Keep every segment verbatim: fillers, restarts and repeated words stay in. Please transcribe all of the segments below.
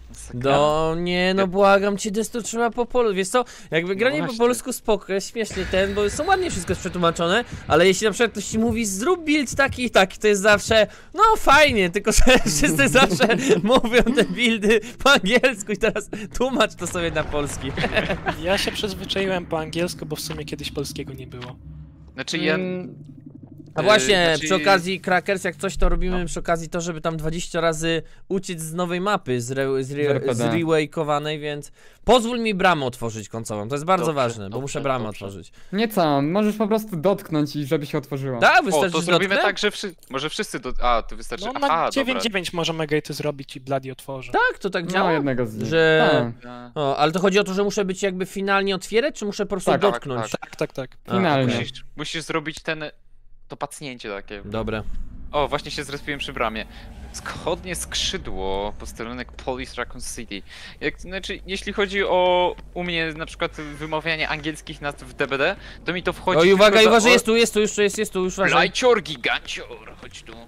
No nie, no błagam cię, Destru, trzeba po polsku, wiesz co, jakby granie no po polsku spoko, jest śmiesznie ten, bo są ładnie wszystko jest przetłumaczone, ale jeśli na przykład ktoś ci mówi zrób build taki i taki, to jest zawsze, no fajnie, tylko że wszyscy zawsze mówią te buildy po angielsku i teraz tłumacz to sobie na polski. Ja się przyzwyczaiłem po angielsku, bo w sumie kiedyś polskiego nie było. Znaczy ja... A właśnie, znaczy... przy okazji Crackers, jak coś to robimy no. przy okazji to, żeby tam dwadzieścia razy uciec z nowej mapy, z, re, z, re, z rewake'owanej, więc pozwól mi bramę otworzyć końcową, to jest bardzo dobrze, ważne, bo dobrze, muszę bramę dobrze. otworzyć. Nie co, możesz po prostu dotknąć i żeby się otworzyło. Tak, wystarczy, o, to zrobimy dotknę? tak, że wszy... może wszyscy do... A, to wystarczy... No Aha, na dziewięć dziewięć możemy gate'y zrobić i Bloody otworzy. Tak, to tak działa, no, jednego z nich. że... O, ale to chodzi o to, że muszę być jakby finalnie otwierać, czy muszę po prostu tak, dotknąć? Tak, tak, tak. A, finalnie. Musisz, musisz zrobić ten... To pacnięcie takie. Dobre. O, właśnie się zrespiłem przy bramie. Schodnie skrzydło, posterunek Police Raccoon City. Jak, znaczy, jeśli chodzi o u mnie na przykład wymawianie angielskich nazw w D B D, to mi to wchodzi... Oj, uwaga, za... uwaga, jest tu, jest tu, już jest, jest tu, już uważaj. Lajcior, gigancior, chodź tu.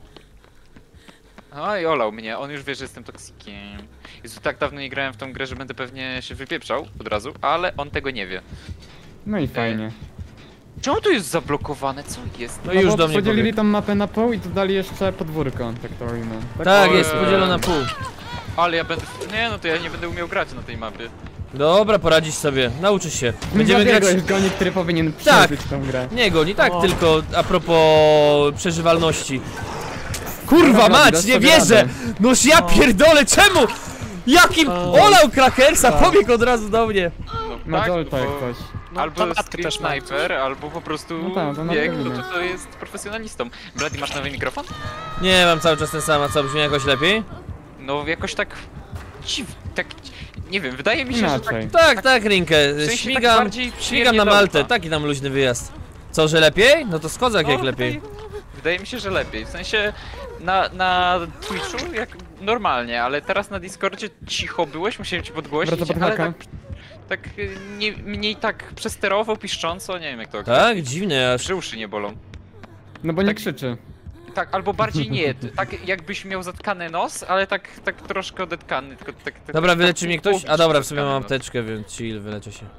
Oj, olał mnie, on już wie, że jestem toksikiem. Jezu, tak dawno nie grałem w tą grę, że będę pewnie się wypieprzał od razu, ale on tego nie wie. No i fajnie. Czemu tu jest zablokowane? Co jest? No, no już do mnie podzielili powie. tą mapę na pół i dodali jeszcze podwórko, tak to ujmę. Tak, tak jest, podzielona na pół. Ale ja będę... Nie no, to ja nie będę umiał grać na tej mapie. Dobra, poradzisz sobie, nauczysz się. Będziemy grać... jest goni, który powinien tak. przeżyć tą grę. Nie goni, tak, o. tylko a propos przeżywalności. Kurwa mać, nie wierzę! Noż ja pierdolę, czemu? Jakim olał Crackersa, pobiegł od razu do mnie. No, Ma tak, Jolta jak bo... coś. No, albo to stream sniper, albo po prostu no tak, to bieg, no to, to jest profesjonalistą. Bloody, masz nowy mikrofon? Nie, mam cały czas ten sam, a co, brzmi jakoś lepiej? No jakoś tak... Dziw, tak... Nie wiem, wydaje mi się, Inaczej. że tak... Tak, tak, Rinkę, w sensie śmigam, tak bardziej śmigam na przyjemnie Maltę, dolta. taki tam luźny wyjazd. Co, że lepiej? No to skozak No, jak lepiej. Wydaje, wydaje mi się, że lepiej, w sensie... Na, na Twitchu jak normalnie, ale teraz na Discordzie cicho byłeś, musiałem ci podgłosić, Wraca pod ale haka. tak... Tak nie, mniej tak przesterowo, piszcząco, nie wiem jak to Tak? Dziwne, aż... Że uszy nie bolą. No bo nie Tak. krzyczy. Tak, albo bardziej nie, tak jakbyś miał zatkany nos, ale tak, tak troszkę odetkany, tylko tak... tak Dobra, tak, wyleczy tak mnie ktoś? połowicznie A dobra, w sumie zatkany mam nos. apteczkę, więc chill, wyleczę się.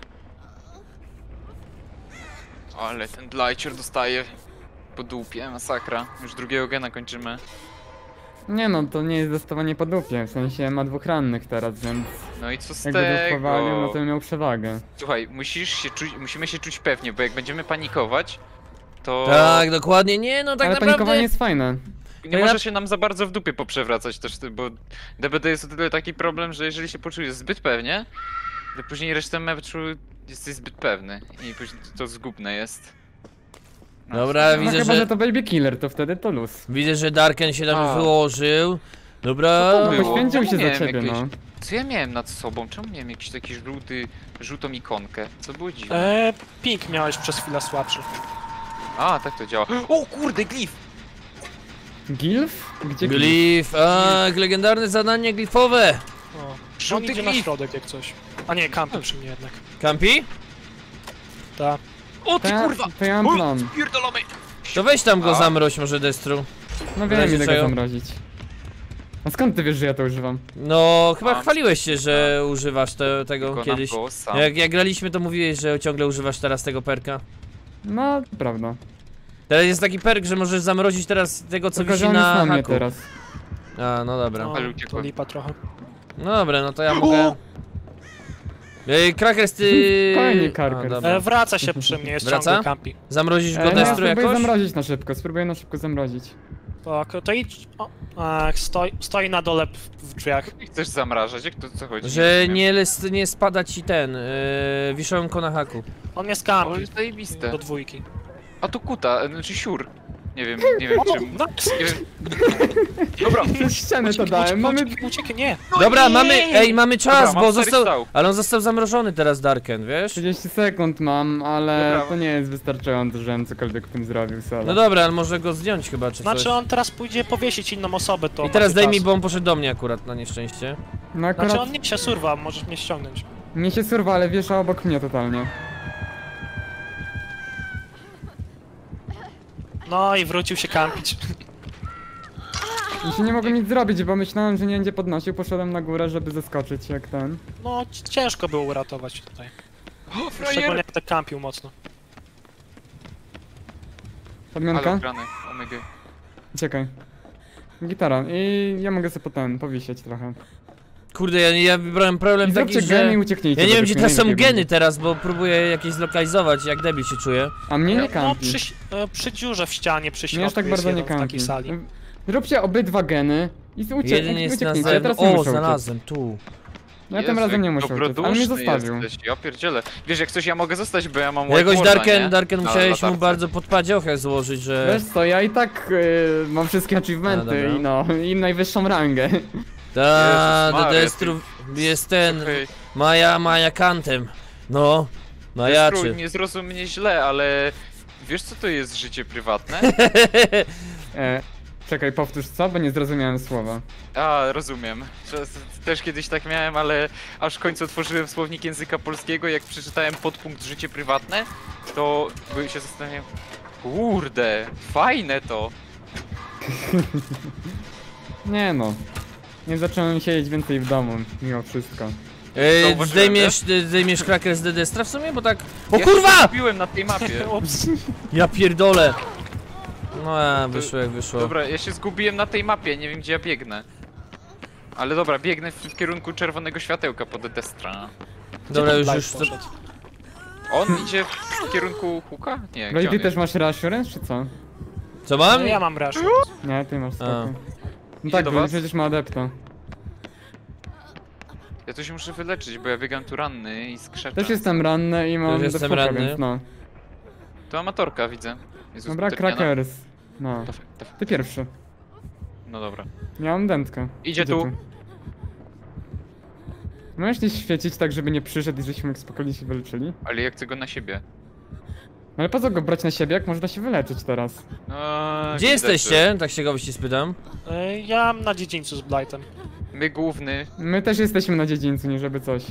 Ale ten Dlajcior dostaje po dupie, masakra. Już drugiego gena kończymy. Nie no, to nie jest dostawanie po dupie, w sensie ma dwóch rannych teraz, więc No i co z jakby go tego? powalił, no to miał przewagę. Słuchaj, musisz się czuć, musimy się czuć pewnie, bo jak będziemy panikować, to Tak, dokładnie, nie no tak Ale naprawdę... panikowanie jest fajne. nie to może ja- się nam za bardzo w dupie poprzewracać też, bo D B D jest o tyle taki problem, że jeżeli się poczujesz zbyt pewnie, to później resztę meczu jesteś zbyt pewny i później to zgubne jest. No, Dobra, no, No widzę, chyba, że- że to Baby Killer, to wtedy to luz. Widzę, że Darken się tam A. wyłożył. Dobra... Co to No było? poświęcił Ja się za miałem ciebie, jakieś- no. Co ja miałem nad sobą? Czemu miałem jakiś taki żółty, żółtą ikonkę? Co było dziwne? Eee, ping miałeś przez chwilę słabszy. A, tak to działa. O kurde, glif! Gilf? Gdzie Gilf? Glif, a legendarne zadanie glifowe. O, on Żółty idzie na glif! środek jak coś. A nie, kampy przy mnie jednak. Campi? Ta. O To ty ja, kurwa! to ja mam plan. Pierdolony! To weź tam go A. zamroź może Destru. No W wiem, razie ile czego? go zamrozić. A skąd ty wiesz, że ja to używam? No, chyba A. chwaliłeś się, że używasz te, tego Wykonam kiedyś. go sam. Jak, jak graliśmy, to mówiłeś, że ciągle używasz teraz tego perka. No, prawda. Teraz jest taki perk, że możesz zamrozić teraz tego, co Tylko, że wisi on jest na na mnie haku. teraz. A, no dobra. No, Ale to uciekłem. lipa trochę. No dobra, no to ja mogę... Ej, Crackers, ty... Fajnie, A, Crackers. dobra. E, wraca się przy mnie, jest Wraca? ciągle kampi. Zamrozisz go E, no ja Destru spróbuję jakoś? zamrozić na szybko, spróbuję na szybko zamrozić. Tak, to idź... O, a, stoi, stoi na dole w, w drzwiach. I chcesz zamrażać? Jak to co chodzi? Że rozumiem. nie, les- nie spada ci ten, yy, wiszonko na haku. On jest O, kampi. jest zajebiste. Do dwójki. A to kuta, e, znaczy siur. Nie wiem, nie wiem czym. No, Nie wiem. Dobra. Przez ścianę to dałem, mamy... Uciekaj, uciekaj, nie! Dobra, nie! mamy, ej, mamy czas, Dobra, mam bo cztery został, stał. ale on został zamrożony teraz Darken, wiesz? trzydzieści sekund mam, ale Dobra. to nie jest wystarczające, żebym cokolwiek w tym zrobił solo. No dobra, ale może go zdjąć chyba, czy Znaczy coś. on teraz pójdzie powiesić inną osobę, to I teraz macie daj mi, czas. bo on poszedł do mnie akurat, na nieszczęście. No akurat Znaczy on nie się surwa, możesz mnie ściągnąć. nie się surwa, ale wiesza obok mnie totalnie. No i wrócił się kampić. I się nie mogłem nic zrobić, bo myślałem, że nie będzie podnosił, poszedłem na górę, żeby zeskoczyć jak ten. No, c- ciężko było uratować tutaj. O, Szczególnie frajer! jak tak kampił mocno. Podmianka? Ale grany, omega. Czekaj. Gitara. I ja mogę sobie potem powisieć trochę. Kurde, ja, ja wybrałem problem I taki, zróbcie że... gen i ucieknijcie. Ja nie wiem, według gdzie mnie teraz są najlepiej geny będzie. teraz, bo próbuję jakieś zlokalizować, jak debil się czuję. A mnie nie No, kampi. przy, e, przy dziurze w ścianie, przy środku Mnie aż tak jest bardzo nie jeden w takiej kampi. sali. Zróbcie obydwa geny i ucie Jeden jest na ucieknijcie. Ja teraz nie zewnątrz. O, muszę uciec. znalazłem, tu. Ja tym razem nie muszę uciec, ale mnie zostawił. Jesteś. Ja pierdzielę. Wiesz, jak coś ja mogę zostać, bo ja mam Jakoś whiteboarda, Darken, nie? Darken Na musiałeś mu latarce. bardzo podpadziochę złożyć, że... Wiesz co, ja i tak y, mam wszystkie achievementy A, i no, i najwyższą rangę. Ta, Jezus Maria, The Destru... jest ten... Okej. Maja, Maja Kantem. No, Destru, Majaczy. nie zrozum mnie źle, ale wiesz co to jest życie prywatne? E, czekaj, powtórz co, bo nie zrozumiałem słowa. A, rozumiem. Że- Też kiedyś tak miałem, ale aż w końcu otworzyłem słownik języka polskiego, jak przeczytałem podpunkt życie prywatne, to by się zastanawiałem, kurde, fajne to. Nie no. Nie zacząłem siedzieć więcej w domu, mimo wszystko. Ej, Zauważyłem, zdejmiesz, zdejmiesz kraker z D Destra w sumie, bo tak... O Ja kurwa! się zgubiłem na tej mapie. Ups. Ja pierdolę. No a, wyszło jak wyszło. Dobra, ja się zgubiłem na tej mapie, nie wiem gdzie ja biegnę. Ale dobra, biegnę w, w kierunku czerwonego światełka pod Destra. Dobra, już, Live już... To... poszedł. On idzie w kierunku Huka? Nie, No i gdzie ty on też jest? masz reassurance, czy co? Co mam? No, ja mam rush. Nie, ty masz A. spoko. No Idzie tak, do bo was? przecież ma adepta. Ja tu się muszę wyleczyć, bo ja biegam tu ranny i skrzeczę. Też jestem ranny i mam Też jestem defuka, ranny. więc no. To amatorka widzę. Jezus, Dobra, drewniana. crackers. No. Dawaj, dawaj. Ty pierwszy. No dobra. Ja mam dętkę. Idzie tu. Możesz nie świecić tak, żeby nie przyszedł i żeśmy mógł spokojnie się wyleczyli? Ale ja chcę go na siebie. No ale po co go brać na siebie, jak można się wyleczyć teraz? No, Gdzie jesteście? Tak się go się spytam. E, Ja na dziedzińcu z Blightem. My główny. My też jesteśmy na dziedzińcu, nie żeby coś.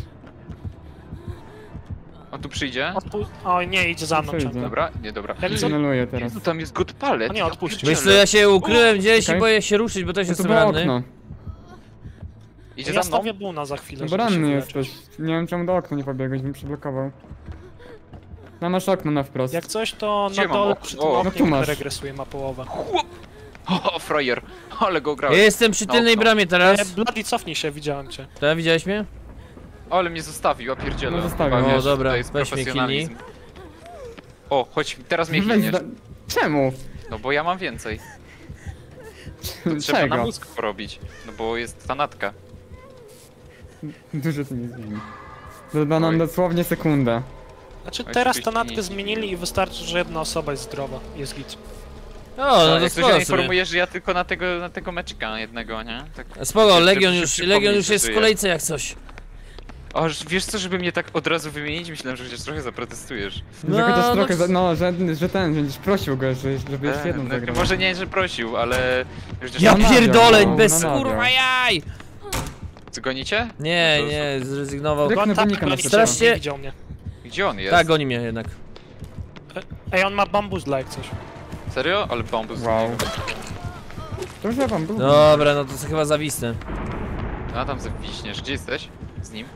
On tu przyjdzie? Odpu- o nie, idzie za mną Przyjdzie. ciągle. Dobra, nie dobra. Ja widzę- Tuneluję teraz. Jezu, tam jest god palet. A nie, odpuśćcie. Wiesz co, ja się ukryłem gdzieś Okej. i boję się ruszyć, bo też No to jestem było ranny. okno. Idzie Ja za mną? stawię buna za chwilę, No bo żeby się ranny wyleczyć. jesteś. Nie wiem czemu do okna nie pobiegłeś, bym przyblokował. No masz okno na wprost. Jak coś, to Gdzie na mam dole okno? przy O, tym no oknie tu masz. regresuje ma połowę. O, frajer. Ale go Ja grałem. jestem przy No, tylnej no. bramie E, teraz. Bloody, cofnij się, widziałem cię. Tak, widziałeś mnie? Ale mnie zostawił, a pierdzielę. No zostawił. Chyba O, wiesz, dobra, to jest weź mnie profesjonalizm. O, chodź, teraz mnie Weź chilniesz. da... Czemu? No bo ja mam więcej. To trzeba na Czego? mózg porobić. No bo jest fanatka. Dużo to nie zmieni. Doda nam Oj. dosłownie sekundę. Znaczy Oj, teraz oczywiście tę natkę nie. zmienili i wystarczy, że jedna osoba jest zdrowa. Jest git. O, no to jak ktoś spoko mnie sobie. informuje, że ja tylko na tego, na tego meczka jednego, nie? Tak. Spoko, żeby Legion się już, przypomnieć, Legion już że jest w żyje. kolejce jak coś. O, że- wiesz co, żeby mnie tak od razu wymienić? Myślałem, że chociaż trochę zaprotestujesz. No, że chociaż no, trochę, no, za... no że, że ten, będziesz prosił go, że, żeby jeszcze E, jedną no, zagrał. może nie, że prosił, ale... Chociaż Ja namawiał, pierdolę, no, bez namawiał. kurwa jaj! Co, gonicie? Nie, No to- nie, zrezygnował. Ryknę Go tak, wynika na goni cię, strasznie- nie widział mnie. Gdzie on jest? Tak, goni mnie jednak. Ej, on ma bambuzla jak coś. Serio? Ale bambus. Wow. To już ja wam był. Dobra, no to co chyba zawisnę. A tam zawiśniesz. Gdzie jesteś? Z nim?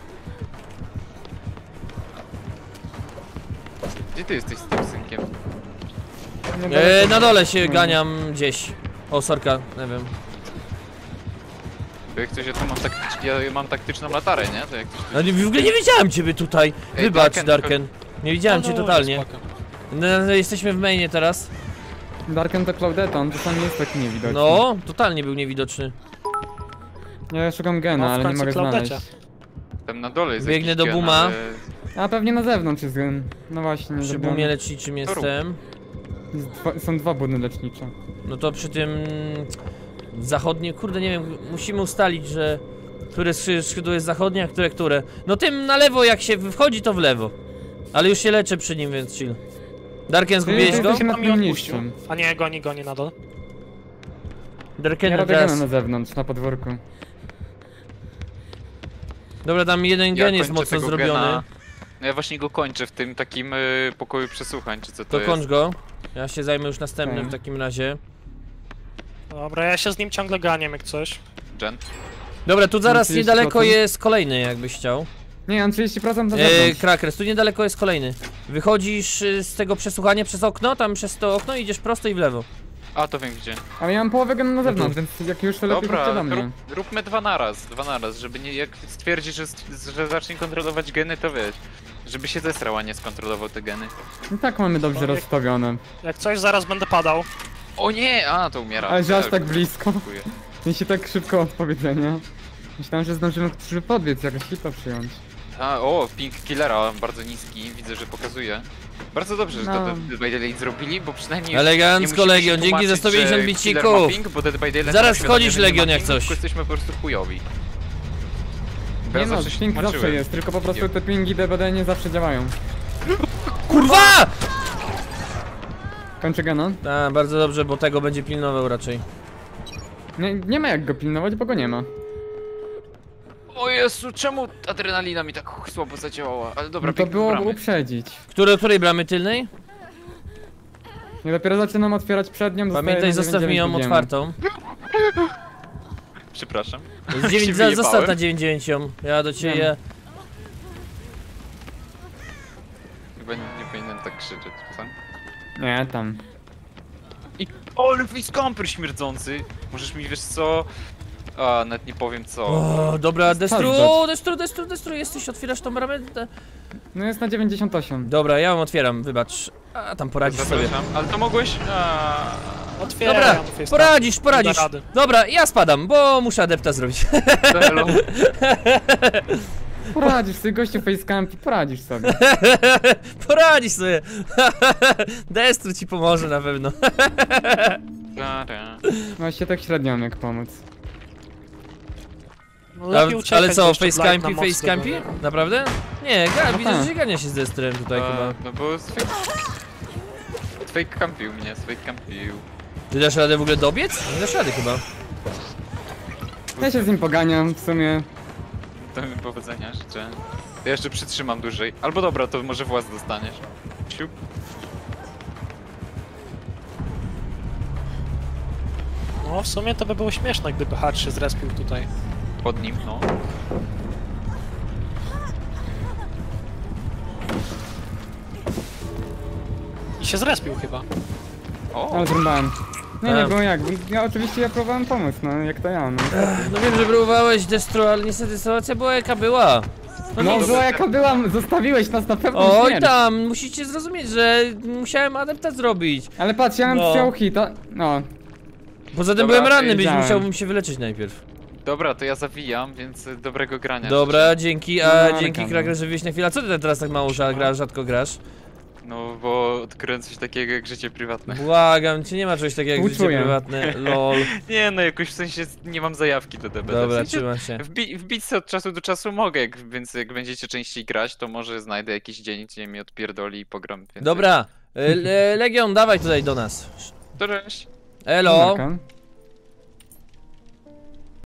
Gdzie ty jesteś z tym synkiem? E, na dole się ganiam gdzieś. O, sorka, nie wiem. Bo jak coś, ja tu mam, taktycz... ja mam taktyczną latarę, nie? To jak coś tu... No, nie- w ogóle nie widziałem ciebie tutaj. Ej, Wybacz, Darken, Darken. Nie widziałem No, cię no, totalnie. spoko. No, no, jesteśmy w mainie teraz. Darken to Claudeta, on czasami jest taki niewidoczny. No, totalnie był niewidoczny. Ja szukam gena, No, w ale nie końcu mogę Claudecie. znaleźć. Tam na dole jest Biegnę jakiś do gen, Buma. ale- A pewnie na zewnątrz jest gen. No właśnie, Przy zrobiony. bumie leczniczym jestem. Jest dwa, są dwa budy lecznicze. No to przy tym... Zachodnie, kurde nie wiem, musimy ustalić, że... Które skrzy- skrzydło jest zachodnie, a które które. No tym na lewo jak się wchodzi to w lewo. Ale już się leczę przy nim, więc chill. Darken, zgubiłeś ty go? jesteś na Tam mi tym odpuścił. niższym. A nie, goni, goni na dole. Darken Ja robię gena teraz. na zewnątrz, na podwórku. Dobra, tam jeden Ja gen jest kończę mocno tego zrobiony. gena. No ja właśnie go kończę w tym takim y, pokoju przesłuchań, czy co to, To jest. kończ go. Ja się zajmę już następnym Okej. w takim razie. Dobra, ja się z nim ciągle ganiam jak coś. Jen? Dobra, tu zaraz trzydzieści niedaleko procent. jest kolejny, jakbyś chciał. Nie, mam trzydzieści procent na E, zewnątrz. Krakers, tu niedaleko jest kolejny. Wychodzisz y, z tego przesłuchania przez okno, tam przez to okno idziesz prosto i w lewo. A, to wiem gdzie. Ale ja mam połowę genu na zewnątrz, tu. więc jak już to lepiej Dobra, chodźcie do mnie. rób, róbmy dwa naraz, dwa naraz, żeby nie, jak stwierdzi, że, że zacznie kontrolować geny, to wiesz. Żeby się zesrał, a nie skontrolował te geny. I tak mamy dobrze Ojej. rozstawione. Jak coś, zaraz będę padał. O nie! A, to umiera. Ale że aż Ja tak już blisko. dziękuję. Nie się tak szybko odpowiedzenia. Myślałem, że zdążymy żeby podbiec, jakoś hito przyjąć. A, o, ping killera, bardzo niski, widzę, że pokazuje. Bardzo dobrze, że No. to Dead by Daylight zrobili, bo przynajmniej już Elegancko, nie musimy Legion, się dzięki za tłumaczyć, sto pięćdziesiąt że bicików. killer ma ping, bo Dead by Daylight Zaraz ma wchodzisz, świadomie, że nie ma Legion, jak pingu, coś. tylko jesteśmy po prostu chujowi. Bo Nie ja no, zawsze się ping zawsze tłumaczyłem. jest, tylko po prostu te pingi D B D nie zawsze działają. Kurwa! Kończę gena. A, bardzo dobrze, bo tego będzie pilnował raczej. Nie, nie ma jak go pilnować, bo go nie ma. O Jezu, czemu adrenalina mi tak słabo zadziałała? Ale dobra, No to ping było bramy. uprzedzić. Które, której bramy tylnej? Nie, dopiero zaczynam otwierać przednią, zostaje Pamiętaj, na zostaw mi ją dziewięć dziewięć otwartą. Przepraszam. Z dziewięć, Się za, zostaw wyjebałem. na dziewięć dziewięć ją. Ja do ciebie. Chyba nie, nie powinienem tak krzyczeć, co? Nie, tam. I... O, ale Facecamper śmierdzący! Możesz mi, wiesz co... A, nawet nie powiem co. O, dobra, destru, Sprawdzać. destru, destru, destru, jesteś, otwierasz tą bramę? Te- No jest na dziewięćdziesiąt osiem. Dobra, ja ją otwieram, wybacz. A, tam poradzisz sobie. Zapraszam. Ale to mogłeś... A... Otwieram. Dobra, Face poradzisz, Nie poradzisz. da rady. Dobra, ja spadam, bo muszę adepta zrobić. to hello. Poradzisz sobie, gościu facecampi, poradzisz sobie. Poradzisz sobie. Destru ci pomoże na pewno. Ta-da. No się tak średnio mam jak pomóc. No, lepiej A, uciekać, ale bo co, jeszcze facecampi, Blight na most facecampi? dogonię. Naprawdę? Nie, ga, No widzę, tak. że gania się z destrem tutaj A, chyba. no bo z fake... Fake campił mnie, z fake campił. Ty dasz radę w ogóle dobiec? Nie dasz rady chyba. Ja się z nim poganiam, w sumie. To mi powodzenia życzę. Ja jeszcze przytrzymam dłużej. Albo dobra, to może włas dostaniesz. Siup. No, w sumie to by było śmieszne, gdyby Hatch się zrespił tutaj. Pod nim, no. I się zrespił chyba. O, Ale zrąbałem. Nie, nie A. było jak. Ja oczywiście ja próbowałem pomóc, no jak to ja, no. No wiem, że próbowałeś destru, ale niestety sytuacja była jaka była. No, nie, była jaka byłam, zostawiłeś nas na pewno Oj śmierć. tam, musicie zrozumieć, że musiałem adepta zrobić. Ale patrz, ja mam No. strzał hita. No, Poza tym Dobra, byłem ranny, byś wiedziałem. musiałbym się wyleczyć najpierw. dobra, to ja zawijam, więc y, dobrego grania. Dobra, dzięki, a No, ale dzięki kam- Kraker, że wyjść na chwilę. A co ty teraz tak mało ża- grasz, rzadko grasz? No, bo odkryłem coś takiego jak życie prywatne. Błagam cię, nie ma czegoś takiego jak życie Uczuję. prywatne, lol. Nie, no jakoś w sensie nie mam zajawki do D B D. Dobra, w sensie, trzymam się. wbi wbić sobie od czasu do czasu mogę, jak, więc jak będziecie częściej grać, to może znajdę jakiś dzień, gdzie mi odpierdoli i pogram więcej. Dobra, e, Le- Legion, dawaj tutaj do nas. To cześć. Elo. Marka.